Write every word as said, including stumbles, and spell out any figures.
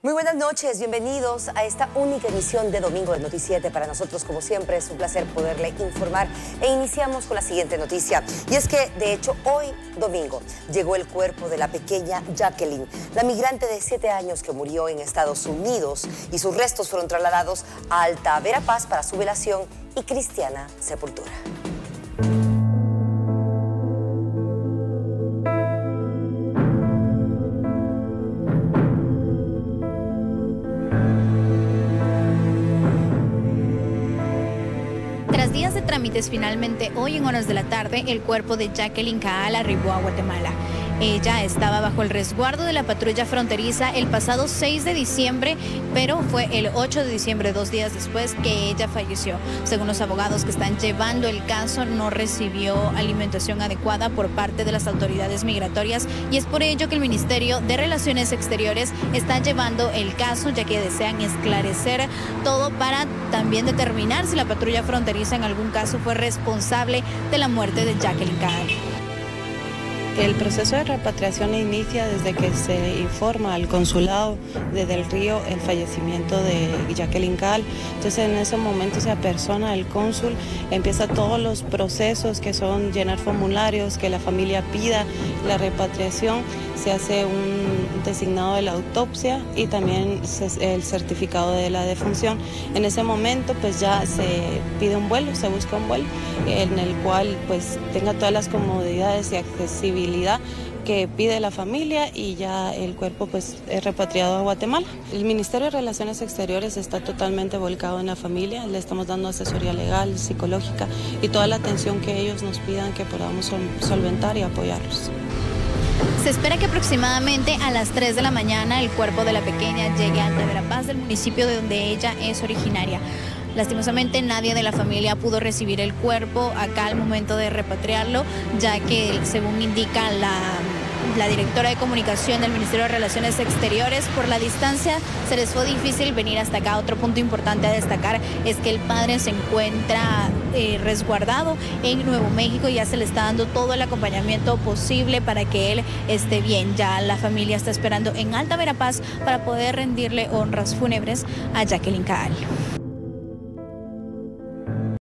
Muy buenas noches, bienvenidos a esta única emisión de Domingo de Noticiete. Para nosotros, como siempre, es un placer poderle informar e iniciamos con la siguiente noticia. Y es que, de hecho, hoy, domingo, llegó el cuerpo de la pequeña Jacqueline, la migrante de siete años que murió en Estados Unidos, y sus restos fueron trasladados a Alta Verapaz para su velación y cristiana sepultura. Tras días de trámites, finalmente hoy en horas de la tarde el cuerpo de Jacqueline Caal arribó a Guatemala. Ella estaba bajo el resguardo de la patrulla fronteriza el pasado seis de diciembre, pero fue el ocho de diciembre, dos días después, que ella falleció. Según los abogados que están llevando el caso, no recibió alimentación adecuada por parte de las autoridades migratorias y es por ello que el Ministerio de Relaciones Exteriores está llevando el caso, ya que desean esclarecer todo para también determinar si la patrulla fronteriza en algún caso fue responsable de la muerte de Jacqueline Caal. El proceso de repatriación inicia desde que se informa al consulado de Del Río el fallecimiento de Jacqueline Caal. Entonces en ese momento se apersona el cónsul, empieza todos los procesos que son llenar formularios, que la familia pida la repatriación, se hace un designado de la autopsia y también el certificado de la defunción. En ese momento pues ya se pide un vuelo, se busca un vuelo en el cual pues tenga todas las comodidades y accesibilidad que pide la familia y ya el cuerpo pues es repatriado a Guatemala. El Ministerio de Relaciones Exteriores está totalmente volcado en la familia, le estamos dando asesoría legal, psicológica y toda la atención que ellos nos pidan que podamos sol solventar y apoyarlos. Se espera que aproximadamente a las tres de la mañana el cuerpo de la pequeña llegue a Alta Verapaz, del municipio de donde ella es originaria. Lastimosamente nadie de la familia pudo recibir el cuerpo acá al momento de repatriarlo, ya que según indica la, la directora de comunicación del Ministerio de Relaciones Exteriores, por la distancia se les fue difícil venir hasta acá. Otro punto importante a destacar es que el padre se encuentra eh, resguardado en Nuevo México y ya se le está dando todo el acompañamiento posible para que él esté bien. Ya la familia está esperando en Alta Verapaz para poder rendirle honras fúnebres a Jacqueline Caal.